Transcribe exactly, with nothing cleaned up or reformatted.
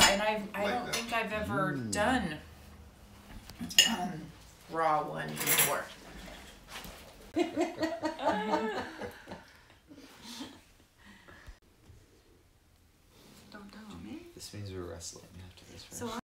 and I've, I Like don't that. think I've ever Mm. done um, raw one before. Don't tell me. This means we're wrestling after this, right? So